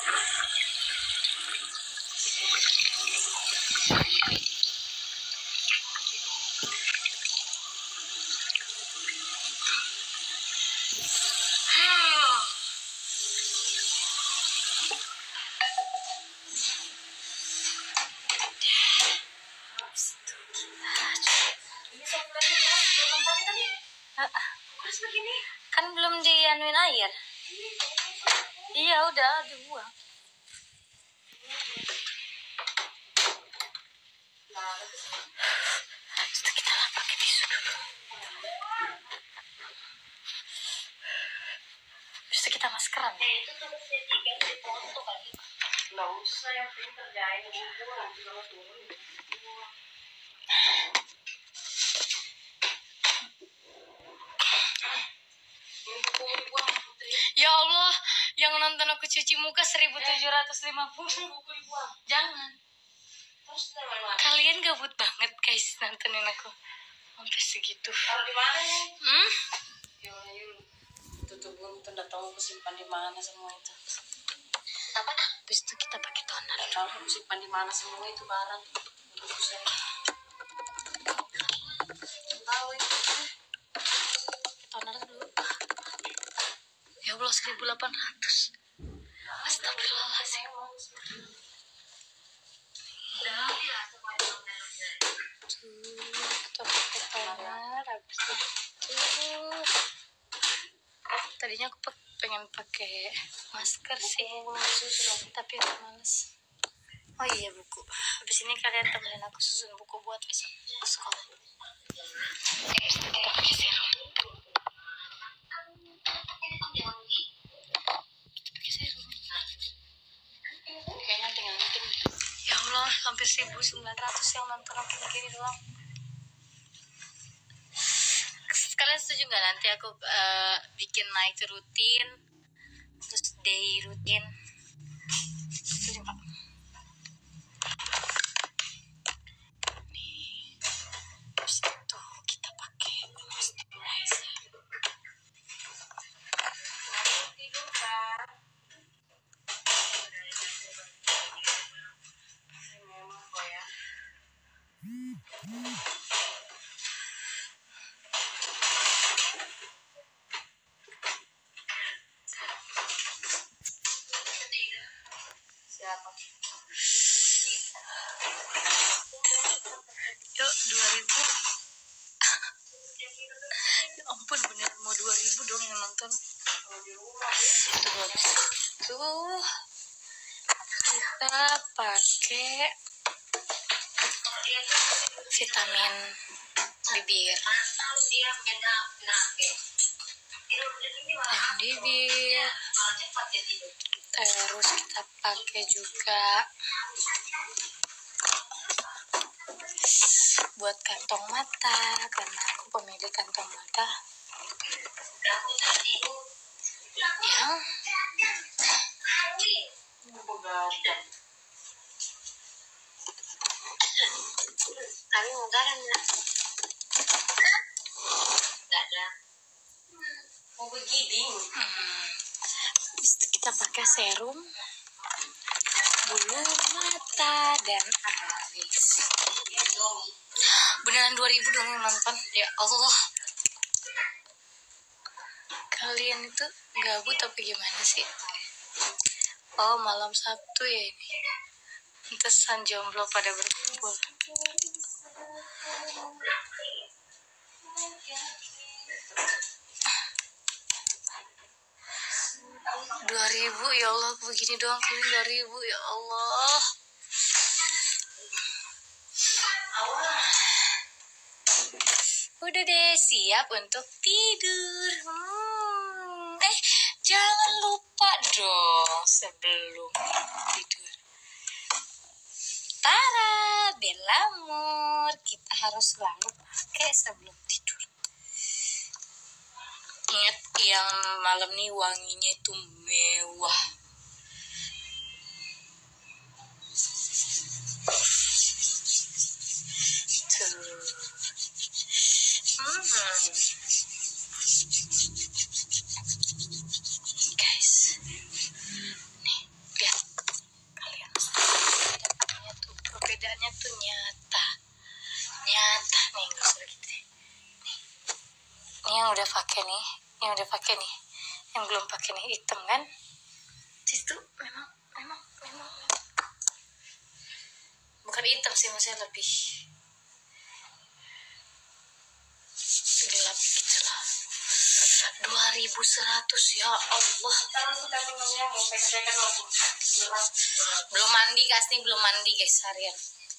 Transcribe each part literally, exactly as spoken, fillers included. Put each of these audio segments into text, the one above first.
Kan belum dianuin air. Iya udah dibuang. Sudah kita lah pakai tisu dulu. Bisa kita maskeran. Nggak usah, yang penting kerjain bubur nanti kalau turun. Ya Allah, yang nonton aku cuci muka seribu tujuh ratus lima puluh. Jangan. Terus mana? Kalian gabut banget guys nontonin aku sampai segitu. Kalau di mana nih? Hmm? Ya yuk. Tutup buntu, nggak tahu aku simpan di mana semua itu. Apa? Habis itu kita pakai toner. Nggak tahu aku simpan di mana semua itu barang. Saya tahu itu. Toner dulu. Ya Allah, seribu delapan ratus. Astagfirullahaladzim. Tuh, kita pakai toner. Habis itu tadinya aku pengen pakai masker sih, tapi aku males. Oh iya, buku. Habis ini kalian temenin aku susun buku buat besok ke sekolah. Kita pakai serum. Kayaknya tinggal meeting. Ya Allah, hampir seribu sembilan ratus yang nonton aku begini doang. Kalian setuju nggak nanti aku uh, bikin night rutin, terus day rutin? Setuju nggak? Nih, terus itu kita pakai moisturizer. Tidur kan? Memang kok ya. Siapa? Yuk, dua ribu. Ya ampun, bener mau dua ribu dong yang nonton. Tuh, habis itu kita pakai vitamin bibir. Yang bibir. Terus kita pakai juga buat kantong mata, karena aku pemilik kantong mata yang kami mau garam nggak? Nggak ada. Mau begiding. hmm, habis itu kita pakai serum bulu mata dan alis. Beneran dua ribu dong yang nonton. Ya Allah, kalian itu gabut tapi gimana sih? Oh, malam Sabtu ya ini. Pantesan jomblo pada berkumpul. Dua ribu ya Allah, begini doang kalian dua ribu ya Allah. Udah deh, siap untuk tidur. Hmm. Eh, jangan lupa dong sebelum tidur. Tara, Belamur, kita harus selalu pakai sebelum tidur. Ingat yang malam nih wanginya itu mewah. Tuh. Hmm. Guys, nih lihat. yang udah pakai nih, yang belum pakai nih hitam kan. Itu memang memang memang bukan hitam sih, maksudnya lebih gelap gitu lah. Dua ribu seratus ya Allah. Belum mandi guys, nih belum mandi guys harian.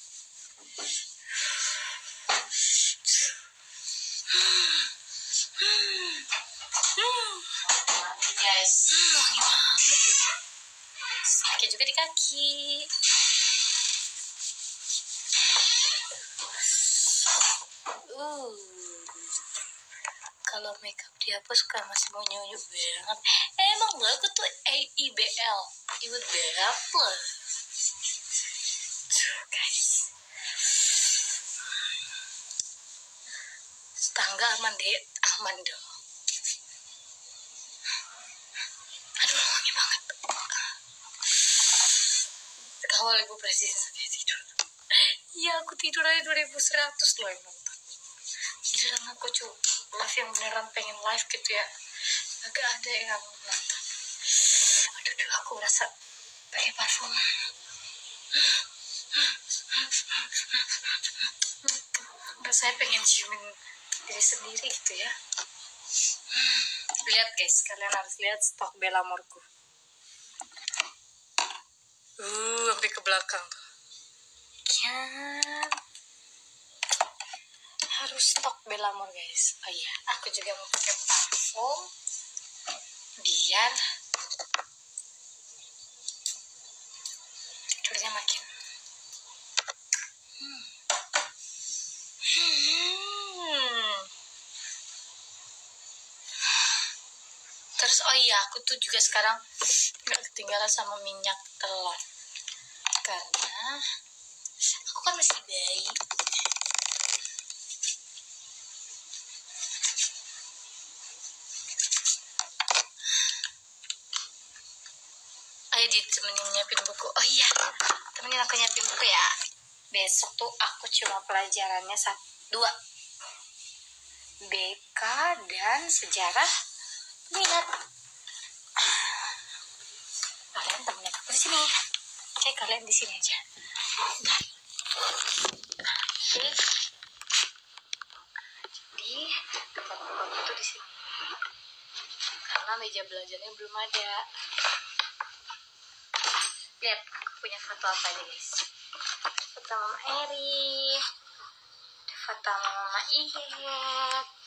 Guys, Wangi banget ya. Pakai juga di kaki. Uh, kalau makeup dihapus kan masih mau nyunyuk banget. Emang gue aku tuh A I B L, ibu banget loh. Tuh guys, tetangga aman deh, aman dong. Aduh wangi banget. Kawal ibu presiden sampai tidur. Iya aku tidur aja dua ribu seratus loh yang nonton. Giliran aku cu live yang beneran pengen live gitu ya, agak ada yang nonton. Aduh, aduh aku merasa pakai parfum. Rasanya pengen ciumin diri sendiri gitu ya. Lihat guys, kalian harus lihat stok Belamorku. Uh, sampai ke belakang tuh. Kan harus stok Belamor guys. Oh iya, aku juga mau pakai parfum biar tidurnya makin hmm. Hmm. Terus oh iya, aku tuh juga sekarang nggak ketinggalan sama minyak telon karena aku kan masih bayi. Ayo ditemenin nyiapin buku. Oh iya, temenin aku nyiapin buku ya. Besok tuh aku cuma pelajarannya satu, dua, B K dan sejarah minat. Kalian temenin aku di sini. Oke, kalian di sini aja. Bentar. Oke. Jadi tempat buku tuh di sini. Karena meja belajarnya belum ada. Lihat, aku punya foto apa aja guys. Foto Mama Eri, foto Mama Ihet,